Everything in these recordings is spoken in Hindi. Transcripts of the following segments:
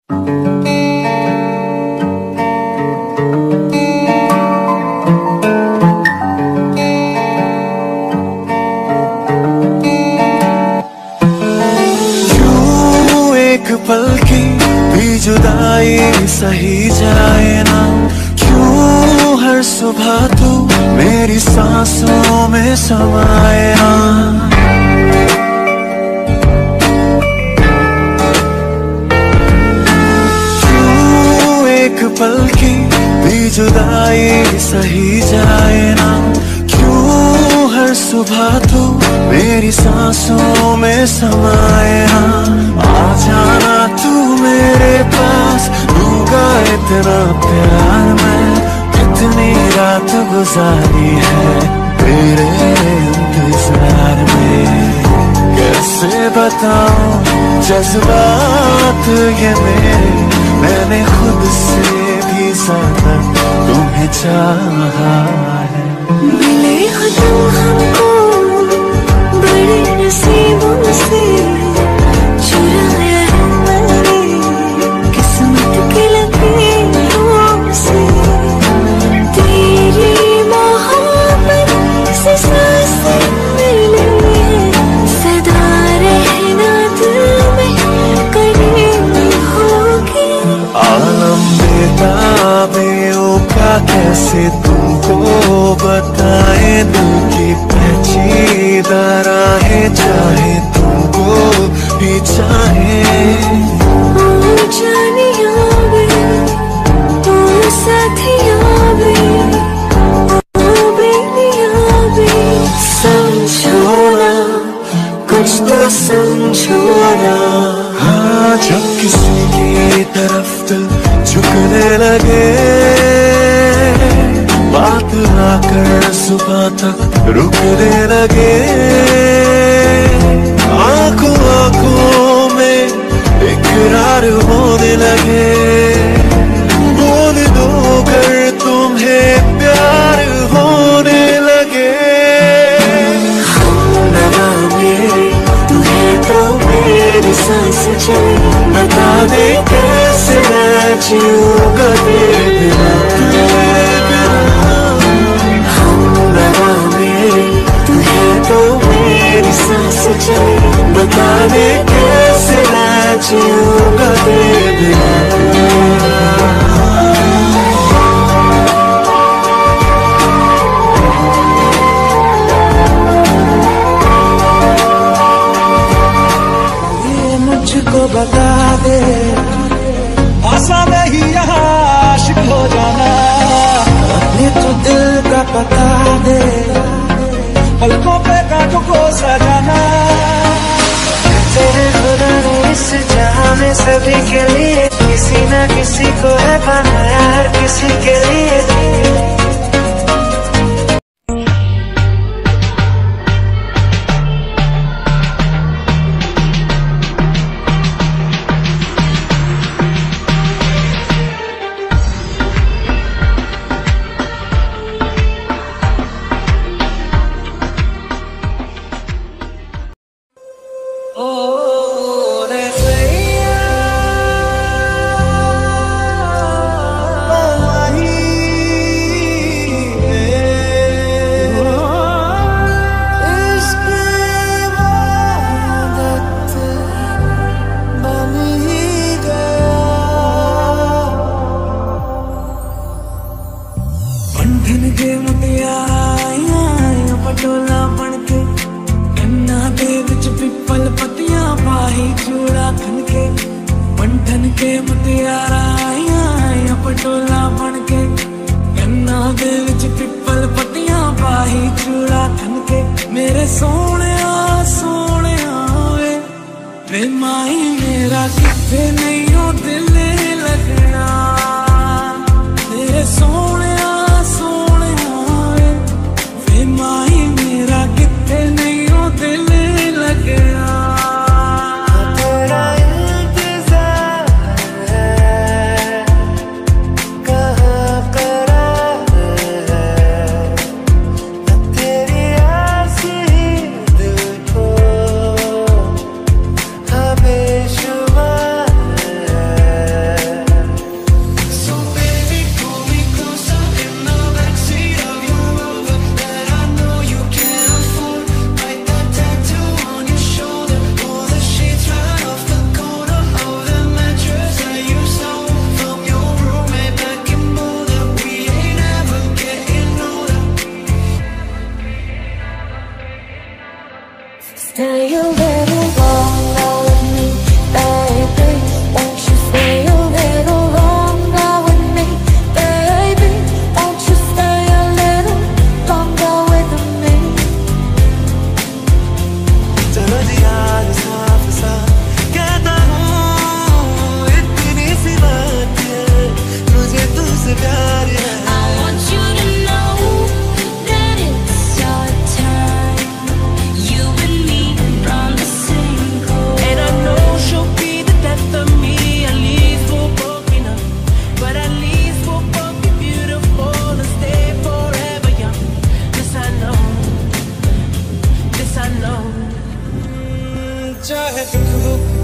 पल की भी जुदाई सही जाए ना, क्यों हर सुबह तू मेरी सांसों में समाए ना। क्यों एक पल की भी जुदाई सही जाए ना, क्यों हर सुबह तू मेरी सांसों में समाए ना। आ जाना तू मेरे पास, दूंगा इतना प्यार मैं, कितनी रात गुजारी है तेरे इंतजार में। कैसे बताऊं जज्बात ये मेरे, मैंने खुद से भी ज्यादा तुम्हें चाहा है। मिले हो तुम हमको बड़े नसीबों से, चुराया है मैंने किस्मत के लकीरों से। तेरी मोहब्बत से सांसें मिली है, सदा रहना दिल में करीब होगी। आलम बेताबियों का कैसे तुमको बताए, दिल की पेचीदा राहें चाहे तुमको भी चाहे। ओ जानिया वे, ओ साथिया वे, ओ बेनिया वे, समझो ना कुछ तो समझो ना। हाँ, जब किसी की तरफ दिल झुकने लगे, बात आकर सुबह तक रुकने लगे। आंखों आंखों में इकरार होने लगे, बोल दो कर तुम्हें प्यार होने लगे। हम लगा मेरे तुम्हें तो मेरी सांस चले, बता दे कैसे मैं जीऊंगा तेरे बिना। बता दे कैसे मैं जीऊंगा तेरे बिना। ये मुझको बता दे, आसान नहीं यहाँ आशिक हो जाना। अपने तो दिल का पता दे, पलकों पे कांटों को सजाना। तेरे खुदा ने इस जहां में सभी के लिए किसी न किसी को है बनाया, हर किसी के लिए। पटोला बनके कन्ना दे विच पिपल पत्तियां पाही चूड़ा खनके, पंठन के मुटियारा आया पटोला बनके कन्ना दे विच पिपल पत्तियां पाही चूड़ा खनके। मेरे सोने सोने वे माई मेरा किथे नहीं हो दिल लगना। तेरे सोने माई मेरा किथे नहीं हो दिल लगना। तेरा इंतजार है कहाँ करार है, तेरी आसी दिल को हमें शुमार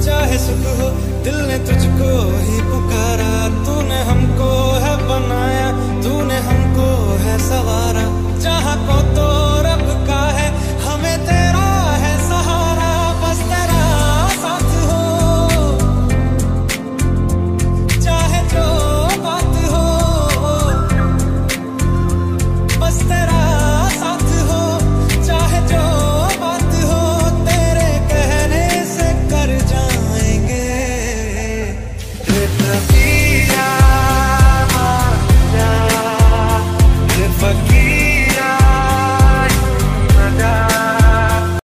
चाहे सुख हो दिल ने तुझको ही पुकारा, तूने हमको है बनाया, तूने हमको है सवारा, चाहा को तो